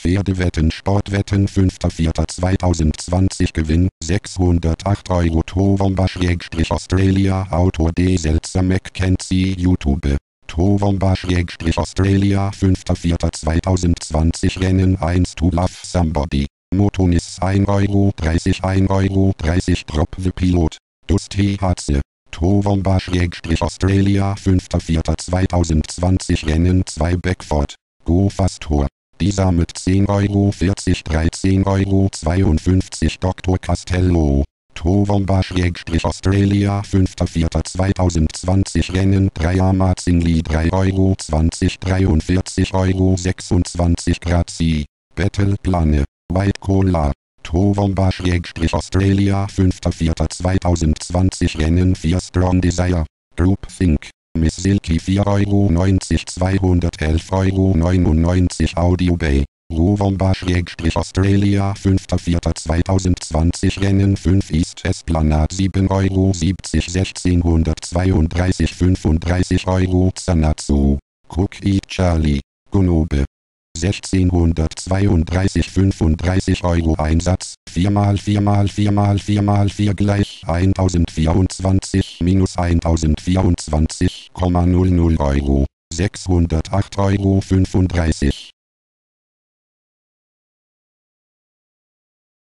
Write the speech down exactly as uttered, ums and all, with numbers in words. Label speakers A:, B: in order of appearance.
A: Pferdewetten, Sportwetten, fünfter vierter zweitausendzwanzig Gewinn, sechshundertacht Euro. Tovomba-Australia, Autor D. Seltzer Mackenzie, YouTube. Tovomba-Australia, fünfter vierter zweitausendzwanzig Rennen eins To Love Somebody. Motonis ein Euro dreißig, ein Euro dreißig. Drop the Pilot. Dusty Hatze. Tovomba-Australia, fünfter vierter zweitausendzwanzig Rennen zwei Beckford. Go Fast Tour. Dieser mit zehn Euro vierzig, dreizehn Euro zweiundfünfzig. Doktor Castello. Tovomba-Australia, fünfter vierter zweitausendzwanzig Rennen drei Amazingly drei Euro zwanzig, dreiundvierzig Euro sechsundzwanzig. Grazie. Battleplane. White Cola. Tovomba-Australia, fünfter vierter zweitausendzwanzig Rennen vier Strong Desire. Group Think. Miss Silky vier Euro neunzig, zweihundertelf Euro neunundneunzig. Audio Bay. Tovomba-Australia, fünfter vierter zweitausendzwanzig Rennen fünf East Esplanade sieben Euro siebzig, sechzehnhundertzweiunddreißig, fünfunddreißig Euro. Zanatsu. Cook Eat Charlie. Gonobe. sechzehnhundertzweiunddreißig, fünfunddreißig Euro. Einsatz vier mal vier mal vier mal vier mal vier gleich tausendvierundzwanzig minus tausendvierundzwanzig Komma null null Euro. sechshundertacht Euro fünfunddreißig.